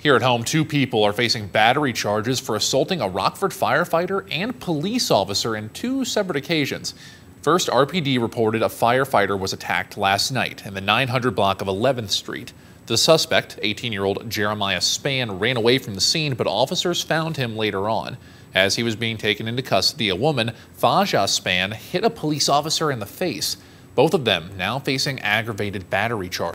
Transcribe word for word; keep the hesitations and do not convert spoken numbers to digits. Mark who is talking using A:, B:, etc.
A: Here at home, two people are facing battery charges for assaulting a Rockford firefighter and police officer in two separate occasions. First, R P D reported a firefighter was attacked last night in the nine hundred block of eleventh street. The suspect, eighteen-year-old Jeremiah Spann, ran away from the scene, but officers found him later on. As he was being taken into custody, a woman, Faja Spann, hit a police officer in the face. Both of them now facing aggravated battery charges.